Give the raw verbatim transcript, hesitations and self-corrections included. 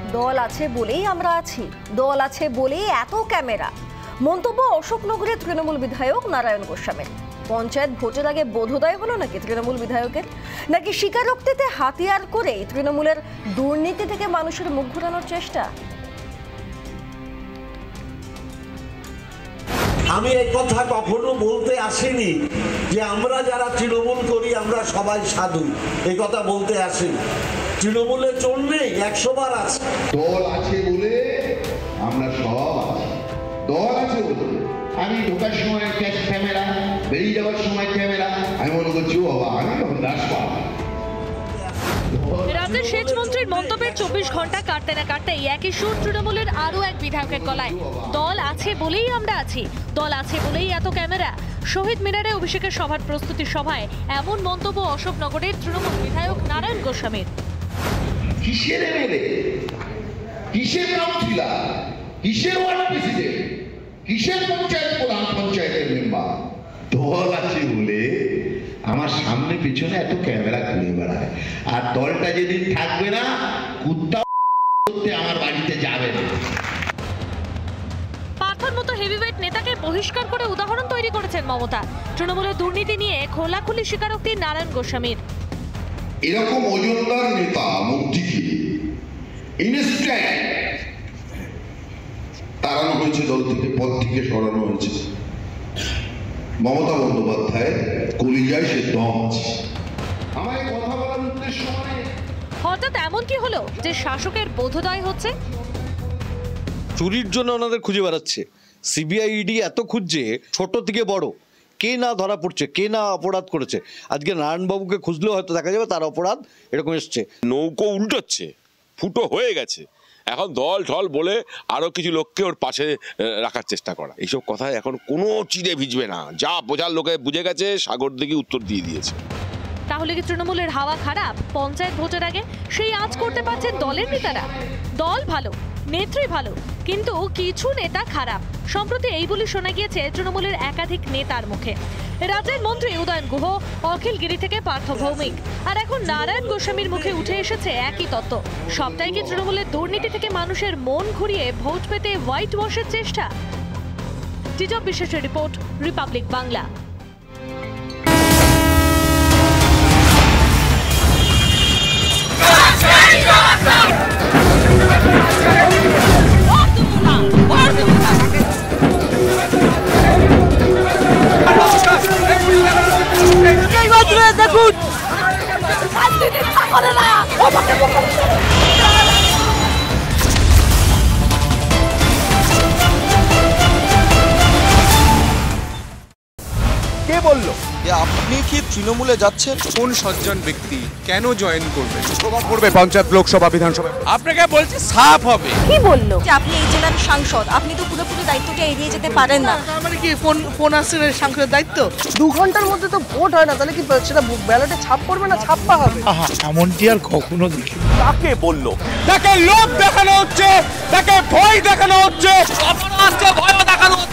দল আছে বলেই আমরা আছি, দল আছে বলেই এত ক্যামেরা। মন্তব্য অশোকনগরের তৃণমূল বিধায়ক নারায়ণ গোস্বামীর। পঞ্চায়েত ভোটের আগে বোধোদয় হলো নাকি তৃণমূল বিধায়কের? নাকি স্বীকারোক্তিতে হাতিয়ার করে তৃণমূলের দুর্নীতি থেকে মানুষের মুখ ঘোরানোর চেষ্টা? আমি এই কথা কখনো বলতে আসিনি যে আমরা যারা তৃণমূল করি আমরা সবাই সাধু, এই কথা বলতে আসিনি। তৃণমূলের চোর নেই, একশো বার আছে। দল আছে বলে আমরা সব আছি, দল আছে বলে আমি ঢোকার সময় ক্যামেরা, বেরিয়ে যাওয়ার সময় ক্যামেরা, আমি মনে করছি ও বাবা আমি দাস পাবো। রাজ্যের সেচ মন্ত্রীর মন্তব্যের চব্বিশ ঘন্টা কাটতে না কাটতেই একই সুর তৃণমূলের আরো এক বিধায়কের গলায়। দল আছে বলেই আমরা আছি, দল আছে বলেই এত ক্যামেরা। শহীদ মিনারে অভিষেকের সভার প্রস্তুতি সভায় এমন মন্তব্য অশোকনগরের তৃণমূল বিধায়ক নারায়ণ গোস্বামীর। কিসের এমএলএ, কিসের কাউন্সিলর, কিসের ওয়ার্ড প্রেসিডেন্ট, কিসের পঞ্চায়েত প্রধান, পঞ্চায়েতের মেম্বার? দল আছে বলে আমার সামনে পিছনে এত ক্যামেরা ঘুরে বেড়ায়। আর দলটা যেদিন থাকবে না, কুত্তা করতে আমার বাড়িতে যাবে না। পার্থর মতো হেভিওয়েট নেতাকে বহিষ্কার করে উদাহরণ তৈরি করেছেন মমতা। তৃণমূলের দুর্নীতি নিয়ে খোলাখুলি স্বীকারোক্তি নারায়ণ গোস্বামীর। এরকম ওজনদার নেতা মন্ত্রীকে ইনস্ট্যান্ট তাড়ানো হয়েছে, দল থেকে পদ থেকে সরানো হয়েছে। মমতা বন্দ্যোপাধ্যায় কলিজায় সে দম আছে। আমার কথা বলার উদ্দেশ্য মানে হঠাৎ এমন কি হলো যে শাসকের বোধোদয় হচ্ছে? চুরির জন্য ওনাদের খুঁজে বেড়াচ্ছে। সিবিআই ইডি এত খুঁজছে, ছোট থেকে বড় কে না ধরা পড়ছে, কে না অপরাধ করেছে। আজকে নারায়ণবাবুকে খুঁজলেও হয়তো দেখা যাবে তার অপরাধ এরকম এসছে। নৌকো উল্টোচ্ছে, ফুটো হয়ে গেছে, এখন দল ঢল বলে আরো কিছু লোককে ওর পাশে রাখার চেষ্টা করা, এইসব কথায় এখন কোনো চিড়ে ভিজবে না। যা বোঝার লোকে বুঝে গেছে, সাগর দিকে উত্তর দিয়ে দিয়েছে। তাহলে কি তৃণমূলের হাওয়া খারাপ? পঞ্চায়েত ভোটের আগে সেই আজ করতে পারছেন দলের নেতারা। দল ভালো, নেত্রী ভালো, কিন্তু কিছু নেতা খারাপ। সম্প্রতি এই বলে শোনা গিয়েছে তৃণমূলের একাধিক নেতার মুখে। রাজ্যের মন্ত্রী উদয়ন গুহ, অখিলগিরি থেকে পার্থ ভৌমিক, আর এখন নারায়ণ গোস্বামীর মুখে উঠে এসেছে একই তত্ত্ব। সবটাই কি তৃণমূলের দুর্নীতি থেকে মানুষের মন ঘুরিয়ে ভোট পেতে হোয়াইট ওয়াশের চেষ্টা? টিজব বিশেষের রিপোর্ট, রিপাবলিক বাংলা। দেখুন কে বললো যে আপনি কি তৃণমূলে যাচ্ছেন? কোন সজ্জন ব্যক্তি কেন জয়েন করবেন? প্রভাব পড়বে পঞ্চায়েত, লোকসভা, বিধানসভা। আপনাকে বলছি সাফ হবে। কি বললো যে আপনি এই জেলার সাংসদ, আপনি তো পুরোপুরি দায়িত্বটা এড়িয়ে যেতে পারেন না। মানে কি ফোন ফোন আসছে সাংসদের দায়িত্ব? দু ঘন্টার মধ্যে তো ভোট হয় না, তাহলে কি সেটা ব্যালটে ছাপ পড়বে না ছাপ্পা হবে? এমনটি আর কখনো দেখি। কাকে বললো? তাকে লোভ দেখানো হচ্ছে, তাকে ভয় দেখানো হচ্ছে, ভয় দেখানো হচ্ছে।